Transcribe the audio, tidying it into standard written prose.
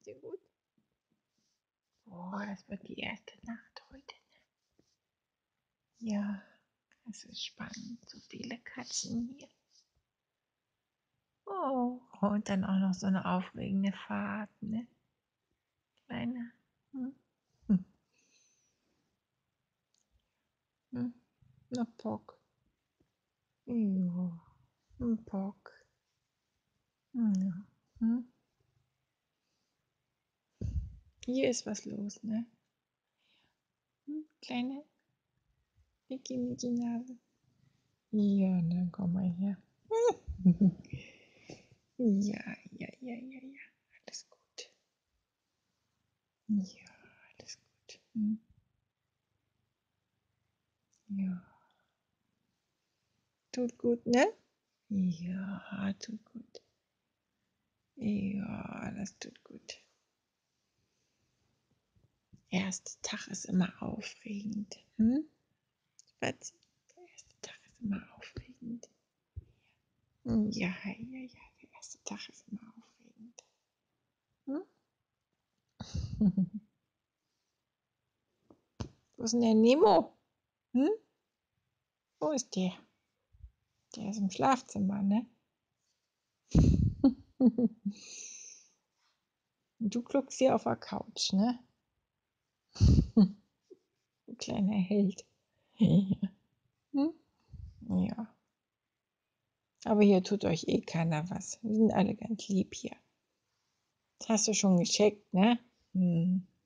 dir gut? Boah, das wird die erste Nacht heute. Ja, es ist spannend. So viele Katzen hier. Oh, und dann auch noch so eine aufregende Fahrt, ne? Kleine. Hm? Hm. Hm. Na, Pock. Ja, ein Pock. Ja. Hm. Hier ist was los, ne? Hm? Kleine Mickey Nase. Ja, dann komm mal her. Ja, ja. Alles gut. Ja, alles gut. Hm. Ja, tut gut, ne? Ja, tut gut. Ja, das tut gut. Erster Tag ist immer aufregend. Hm? Spazi, der erste Tag ist immer aufregend. Ja, der erste Tag ist immer aufregend. Hm? Wo ist denn der Nemo? Hm? Wo ist der? Der ist im Schlafzimmer, ne? Und du gluckst hier auf der Couch, ne? Ein kleiner Held. Hm? Ja. Aber hier tut euch eh keiner was. Wir sind alle ganz lieb hier. Das hast du schon gecheckt, ne? Hm.